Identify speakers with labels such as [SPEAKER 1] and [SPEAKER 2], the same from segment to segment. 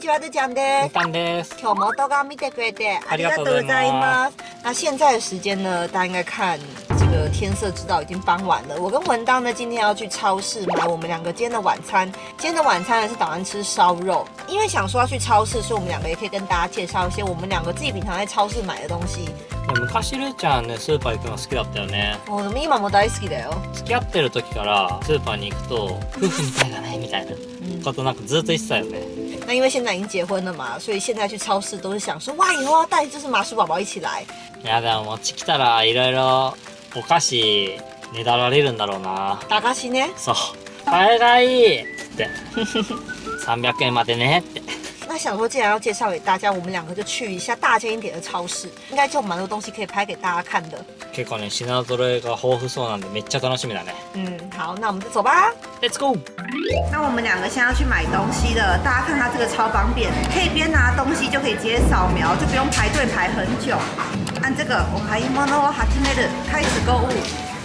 [SPEAKER 1] はるちゃんです。
[SPEAKER 2] みかんです。
[SPEAKER 1] 今日も動画見てくれてありがとうございます。那现在的时间呢，大家应该看这个天色知道已经傍晚了。我跟文当呢今天要去超市买我们两个今天的晚餐。今天的晚餐呢是打算吃烧肉，因为想说要去超市，所以我们两个也可以跟大家介绍一些我们两个自己平常在超市买的东西。
[SPEAKER 2] 昔るーちゃんねスーパー行くの好きだったよね。
[SPEAKER 1] でも今も大好きだよ。
[SPEAKER 2] 付き合ってる時からスーパーに行くと夫婦みたいだねみたいなことなんかずっと言ってたよね。
[SPEAKER 1] 那因为现在已经结婚了嘛，所以现在去超市都是想说，哇，以后要带就是麻薯宝宝一起来。
[SPEAKER 2] いやでも持ち来たらいろいろお菓子ねだられるんだろうな。
[SPEAKER 1] 駄菓子ね。
[SPEAKER 2] そう。買えがいいっつって300円までねって。
[SPEAKER 1] 那想说，既然要介绍给大家，我们两个就去一下大间一点的超市，应该就蛮多东西可以拍给大家看的。
[SPEAKER 2] 結構ね品揃えが豊富そうなんでめっちゃ楽しみだね。
[SPEAKER 1] 好，那我们就走吧。
[SPEAKER 2] Let's go。
[SPEAKER 1] 那我们两个现在要去买东西了，大家看它这个超方便，可以边拿东西就可以直接扫描，就不用排队排很久。按这个お買い物を始める，开始购物。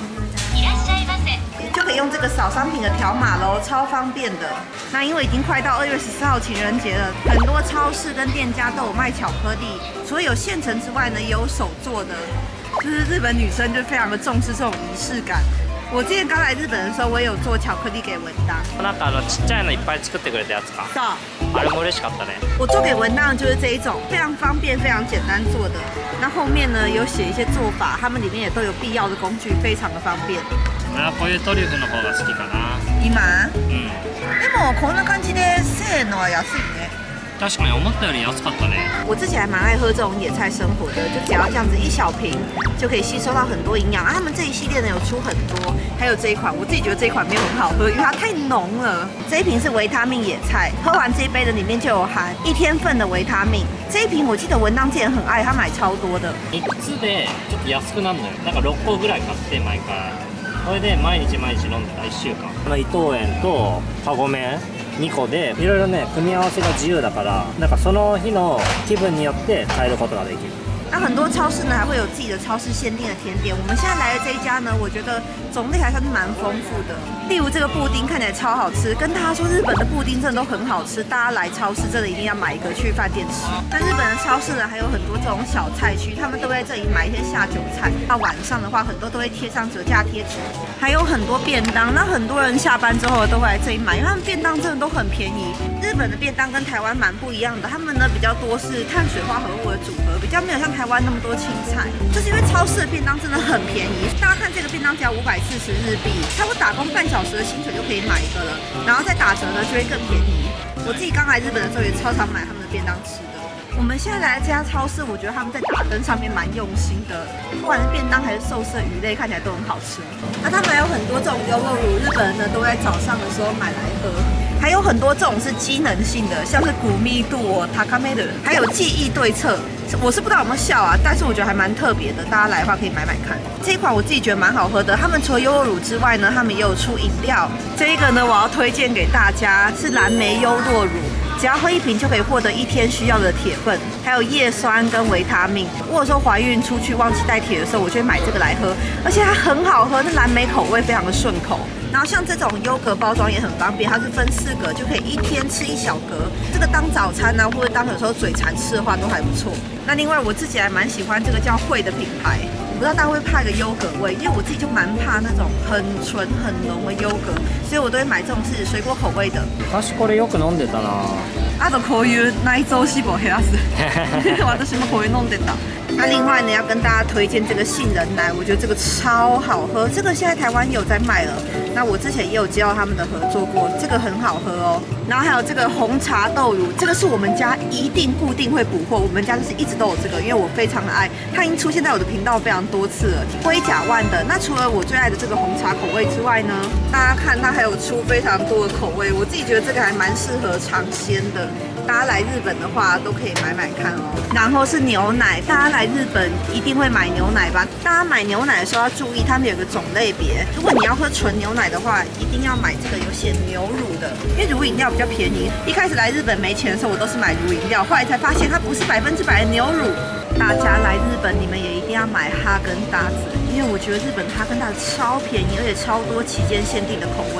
[SPEAKER 1] 就可以用这个扫商品的条码喽，超方便的。那因为已经快到2月14号情人节了，很多超市跟店家都有卖巧克力，除了有现成之外呢，也有手做的。就是日本女生就非常的重视这种仪式感。我之前刚来日本的时候，我也有做巧克力给文当。
[SPEAKER 2] なんかちっちゃいのいっぱい作ってくれたやつか。
[SPEAKER 1] そう。
[SPEAKER 2] あれも嬉しかったね。
[SPEAKER 1] 我做给文当就是这一种，非常方便、非常简单做的。那后面呢有写一些做法，它们里面也都有必要的工具，非常的方便。
[SPEAKER 2] 俺はこういうトリュフの方が好きかな。
[SPEAKER 1] 今？
[SPEAKER 2] で
[SPEAKER 1] もこんな感じで1000円のは安いね。
[SPEAKER 2] 確かに思ったより安かったね。
[SPEAKER 1] 我自己还蛮爱喝这种野菜生活的，就只要这样子一小瓶就可以吸收到很多营养。他们这一系列呢有出很多，还有这一款，我自己觉得这一款没有很好喝，因为它太浓了。这一瓶是维他命野菜，喝完这一杯的里面就有含1天份的维他命。这一瓶我记得文当之前很爱，他买超多的。
[SPEAKER 2] 3つでちょっと安くなるのよ。なんか6個ぐらい買って毎回。それで毎日飲んでた1週間。伊藤園とカゴメ2個でいろいろね組み合わせが自由だから、なんかその日の気分によって変えることができる。
[SPEAKER 1] 那很多超市呢还会有自己的超市限定的甜点。我们现在来的这一家呢，我觉得种类还算是蛮丰富的。例如这个布丁看起来超好吃，跟大家说日本的布丁真的都很好吃，大家来超市真的一定要买一个去饭店吃。那日本的超市呢还有很多这种小菜区，他们都会在这里买一些下酒菜。到晚上的话，很多都会贴上折价贴纸，还有很多便当。那很多人下班之后都会来这里买，因为他们便当真的都很便宜。日本的便当跟台湾蛮不一样的，他们呢比较多是碳水化合物的组合，比较没有像台湾那么多青菜。就是因为超市的便当真的很便宜，大家看这个便当只要540日币，差不多打工半小时的薪水就可以买一个了，然后再打折呢就会更便宜。我自己刚来日本的时候也超常买他们的便当吃的。我们现在来这家超市，我觉得他们在打灯上面蛮用心的，不管是便当还是寿司的鱼类，看起来都很好吃。那他们还有很多这种优酪乳，日本人呢都在早上的时候买来喝。还有很多这种是机能性的，像是骨密度、塔卡梅的，还有记忆对策。我是不知道有没有效啊，但是我觉得还蛮特别的，大家来的话可以买买看。这一款我自己觉得蛮好喝的，他们除了优酪乳之外呢，他们也有出饮料。这一个呢，我要推荐给大家是蓝莓优酪乳。只要喝1瓶就可以获得1天需要的铁分，还有叶酸跟维他命。我有时候怀孕出去忘记带铁的时候，我就会买这个来喝，而且它很好喝，那蓝莓口味非常的顺口。然后像这种优格包装也很方便，它是分4格，就可以1天吃1小格。这个当早餐啊，或者当有时候嘴馋吃的话都还不错。那另外我自己还蛮喜欢这个叫惠的品牌，我不知道大家会怕一个优格味，因为我自己就蛮怕那种很纯很浓的优格，所以我都会买这种是水果口味的。
[SPEAKER 2] 昔これよく飲んでたな。
[SPEAKER 1] あとこういう内臓脂肪減らす。私もこういう飲んでた。那另外呢，要跟大家推荐这个杏仁奶，我觉得这个超好喝，这个现在台湾也有在卖了。那我之前也有接到他们的合作过，这个很好喝哦。然后还有这个红茶豆乳，这个是我们家一定固定会补货，我们家就是一直都有这个，因为我非常的爱，它已经出现在我的频道非常多次了。龟甲万的，那除了我最爱的这个红茶口味之外呢，大家看它还有出非常多的口味，我自己觉得这个还蛮适合尝鲜的。大家来日本的话都可以买买看哦。然后是牛奶，大家来日本一定会买牛奶吧？大家买牛奶的时候要注意，他们有个种类别。如果你要喝纯牛奶的话，一定要买这个有写牛乳的，因为乳饮料比较便宜。一开始来日本没钱的时候，我都是买乳饮料，后来才发现它不是100%的牛乳。大家来日本，你们也一定要买哈根达斯，因为我觉得日本哈根达斯超便宜，而且超多期间限定的口味。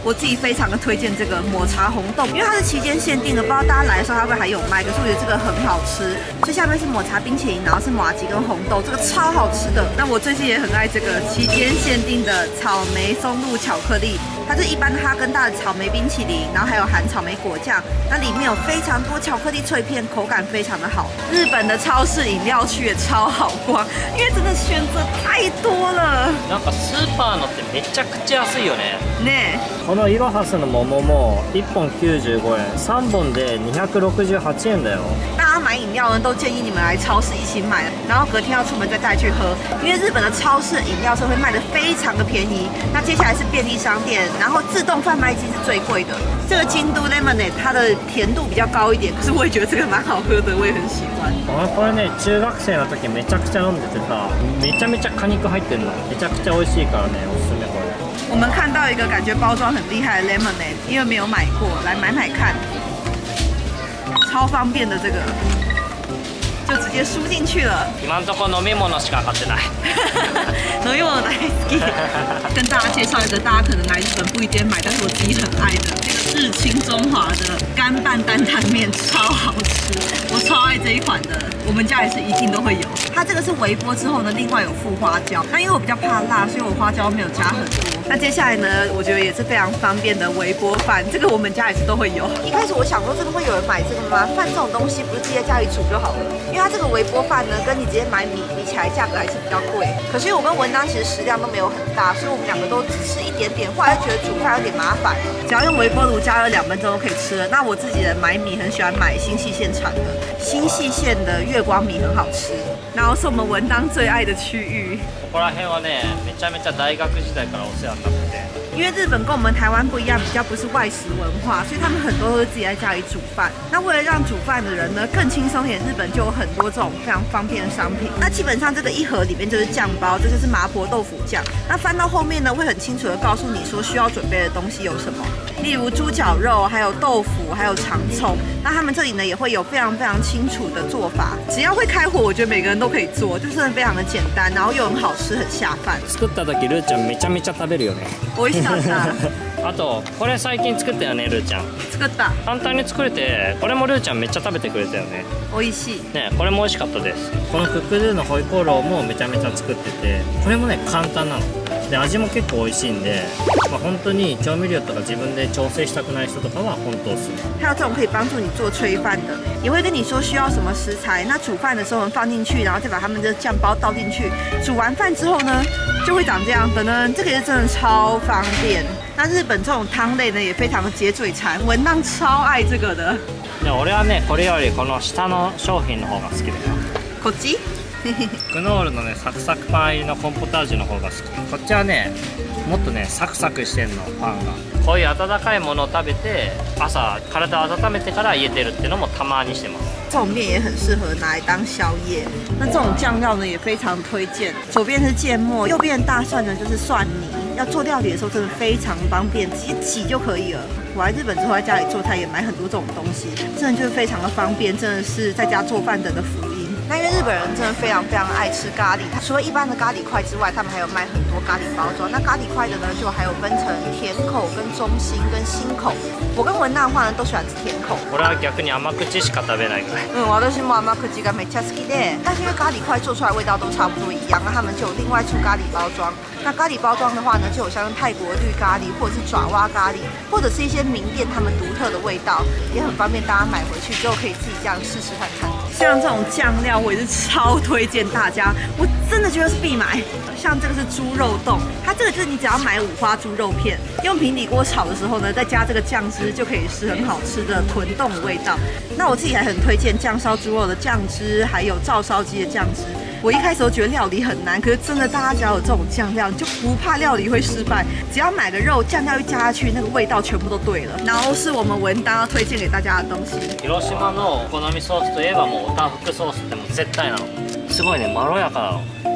[SPEAKER 1] 我自己非常的推荐这个抹茶红豆，因为它是期间限定的，不知道大家来的时候它会不会还有卖。可是我觉得这个很好吃。最下面是抹茶冰淇淋，然后是麻糬跟红豆，这个超好吃的。那我最近也很爱这个期间限定的草莓松露巧克力，它是一般哈根达的草莓冰淇淋，然后还有含草莓果酱，那里面有非常多巧克力脆片，口感非常的好。日本的超市饮料区也超好逛，因为真的选择太多了。
[SPEAKER 2] なんかスーパーのってめちゃくちゃ安いよね。
[SPEAKER 1] ね
[SPEAKER 2] このイロハスの桃も1本95円、3本で268円だよ。
[SPEAKER 1] 大家买饮料呢，都建议你们来超市一起买，然后隔天要出门再带去喝，因为日本的超市饮料是会卖的非常的便宜。那接下来是便利商店，然后自动贩卖机是最贵的。这个京都 Lemonade 它的甜度比较高一点，可是我也觉得这个蛮好喝的，我也很喜欢。
[SPEAKER 2] これね、中学生の時めちゃくちゃ飲んでてさ、めちゃめちゃ果肉入ってんの、めちゃくちゃ美味しいからね、おすすめこれ。
[SPEAKER 1] 我们看到一个感觉包装很厉害的 Lemonade， 因为没有买过，来买买看，超方便的这个。就直接输进去了。
[SPEAKER 2] 今のところ飲み物しか買ってない。
[SPEAKER 1] 飲み物大好き。跟大家介绍一个大家可能来日本不一定买，但是我自己很爱的这个日清中华的干拌担担面，超好吃，我超爱这一款的，我们家也是一定都会有。它这个是微波之后呢，另外有附花椒，那因为我比较怕辣，所以我花椒没有加很多。那接下来呢，我觉得也是非常方便的微波饭，这个我们家也是都会有。一开始我想说，真的会有人买这个吗？饭这种东西不是直接在家里煮就好了？因为它这个微波饭呢，跟你直接买米比起来，价格还是比较贵。可是我跟文章其实食量都没有很大，所以我们两个都只吃一点点，后来就觉得煮饭有点麻烦，只要用微波炉加热2分钟就可以吃了。那我自己的买米很喜欢买新细县产的，新细县的月光米很好吃，然后是我们文章最爱的区域。
[SPEAKER 2] ここら辺はね、めちゃめちゃ大学時代からお世話になってて。
[SPEAKER 1] 因为日本跟我们台湾不一样，比较不是外食文化，所以他们很多都是自己在家里煮饭。那为了让煮饭的人呢更轻松一点，日本就有很多这种非常方便的商品。那基本上这个一盒里面就是酱包，这就是麻婆豆腐酱。那翻到后面呢，会很清楚的告诉你说需要准备的东西有什么，例如猪脚肉，还有豆腐，还有长葱。那他们这里呢也会有非常非常清楚的做法，只要会开火，我觉得每个人都可以做，就真的非常的简单，然后又很好吃，很下饭。
[SPEAKER 2] 作った時ルーちゃんめちゃめちゃ食べるよね。
[SPEAKER 1] 美味しかった。
[SPEAKER 2] あとこれ最近作ったよね、ルーちゃん。
[SPEAKER 1] 作った。
[SPEAKER 2] 簡単に作れて、これもルーちゃんめっちゃ食べてくれたよね。
[SPEAKER 1] 美味しい。
[SPEAKER 2] ね、これも美味しかったです。このクックドゥのホイコーローもめちゃめちゃ作ってて、これもね簡単なの。で味も結構美味しいんで、本当に調味料とか自分で調整したくない人とかは本当おすすめ。
[SPEAKER 1] 还有这种可以帮助你做炊饭的，也会跟你说需要什么食材，那煮饭的时候放进去，然后再把他们的酱包倒进去。煮完饭之后呢，就会长这样的呢。这个也是真的超方便。那日本这种汤类呢，也非常的解嘴馋，文档超爱这个的。
[SPEAKER 2] 俺はね、これよりこの下の商品の方が好きだよ。
[SPEAKER 1] こっち？
[SPEAKER 2] クノールのね、サクサクパン入りのコーンポタージュの方が好き。こっちはね、もっとねサクサクしてんのパンが。こういう温かいものを食べて、朝体を温めてから家出るっていうのもたまにしてます。
[SPEAKER 1] 这种面也很适合拿来当宵夜。那这种酱料呢，也非常推荐。左边是芥末，右边大蒜呢就是蒜泥。要做料理的时候真的非常方便，直接挤就可以了。我来日本之后在家里做菜也买很多这种东西，真的就是非常的方便，真的是在家做饭人的福音。那因为日本人真的非常非常爱吃咖喱，除了一般的咖喱块之外，他们还有卖很多咖喱包装。那咖喱块的呢，就还有分成甜口、跟中心、跟辛口。我跟文娜的话呢，都喜欢吃甜口。
[SPEAKER 2] 俺は逆に甘口しか食べないぐらい。
[SPEAKER 1] 私も甘口がめっちゃ好きで，但是因为咖喱块做出来味道都差不多一样，那他们就有另外出咖喱包装。那咖喱包装的话呢，就有像泰国绿咖喱，或者是爪哇咖喱，或者是一些名店他们独特的味道，也很方便大家买回去之后可以自己这样试试看看。像这种酱料，我也是超推荐大家，我真的觉得是必买。像这个是猪肉冻，它这个就是你只要买5花猪肉片，用平底锅炒的时候呢，再加这个酱汁，就可以是很好吃的豚冻的味道。那我自己还很推荐酱烧猪肉的酱汁，还有照烧鸡的酱汁。我一开始都觉得料理很难，可是真的大家只要有这种酱料，你就不怕料理会失败。只要买个肉，酱料一加下去，那个味道全部都对了。然后是我们文档要推荐给大家的东西。
[SPEAKER 2] 広島のお好みソースといえばもうおたふくソースってもう絶対なの。すごいね、まろやかなの。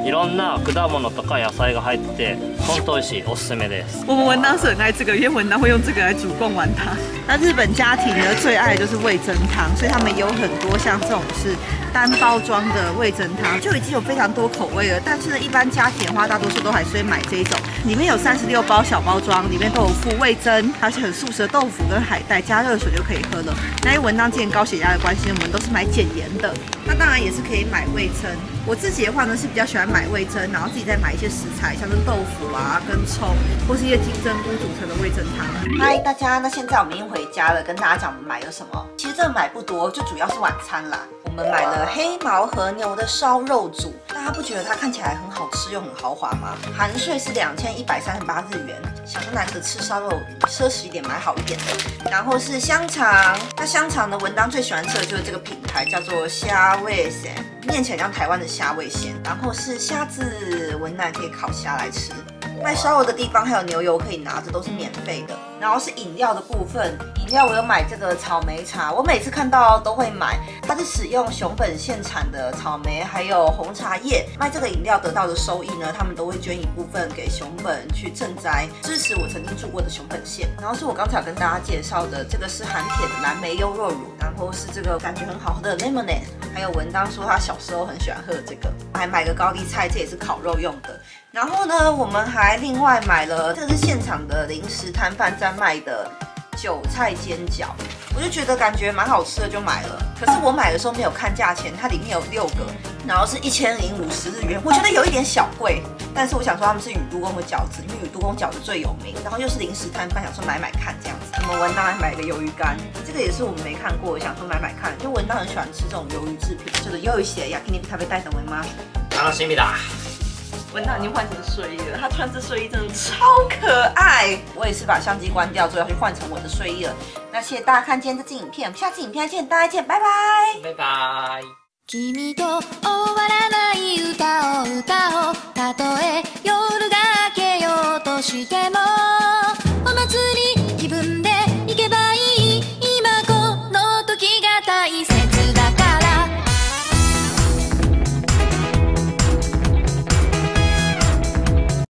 [SPEAKER 2] いろんな果物とか野菜が入ってて本当美味しい，おすすめです。
[SPEAKER 1] 我们文当是很爱这个，因为文当会用这个来煮贡丸汤。那日本家庭呢最爱的就是味噌汤，所以他们有很多像这种是单包装的味噌汤，就已经有非常多口味了。但是呢，一般家庭的话，大多数都还是会买这一种，里面有36包小包装，里面都有附味噌，而且很素食的豆腐跟海带，加热水就可以喝了。那因为文当之前高血压的关系，我们都是买减盐的。那当然也是可以买味噌。我自己的话呢是比较喜欢买味噌，然后自己再买一些食材，像是豆腐啊、跟葱，或是一些金针菇组成的味噌汤。嗨，大家，那现在我们已经回家了，跟大家讲我们买了什么。其实这买不多，就主要是晚餐啦。我们买了黑毛和牛的烧肉组，大家不觉得它看起来很好吃又很豪华吗？含税是2138日元，想说难得吃烧肉，奢侈一点买好一点的。然后是香肠，那香肠呢，文当最喜欢吃的就是这个品牌，叫做虾味鲜，念起来像台湾的虾味鲜。然后是虾子，文旦可以烤虾来吃。卖烧肉的地方还有牛油可以拿，这都是免费的。然后是饮料的部分，饮料我有买这个草莓茶，我每次看到都会买。它是使用熊本县产的草莓还有红茶叶，卖这个饮料得到的收益呢，他们都会捐一部分给熊本去赈灾，支持我曾经住过的熊本县。然后是我刚才有跟大家介绍的，这个是含铁的蓝莓优酪乳，然后是这个感觉很好喝的 lemonade， 还有文当说他小时候很喜欢喝的这个，还买个高丽菜，这也是烤肉用的。然后呢，我们还另外买了，这个是现场的零食摊贩在卖的韭菜煎饺，我就觉得感觉蛮好吃的，就买了。可是我买的时候没有看价钱，它里面有6个，然后是1050日元，我觉得有一点小贵。但是我想说他们是宇都宫的饺子，因为宇都宫饺子最有名，然后又是零食摊贩，想说买买看这样子。我们文当还买了个鱿鱼干，这个也是我们没看过，想说买买看，就文当很喜欢吃这种鱿鱼制品，就是又一些焼き肉食べたいと思います。
[SPEAKER 2] 楽しみだ。
[SPEAKER 1] 文当已经换成睡衣了，他穿这睡衣真的超可爱。我也是把相机关掉之后要去换成我的睡衣了。那谢谢大家看今天这支影片，我们下次影片再见，大家见，拜拜，
[SPEAKER 2] 拜拜。
[SPEAKER 3] 君と終わらない歌を歌おう。たとえ夜が明けようとしてもお祭り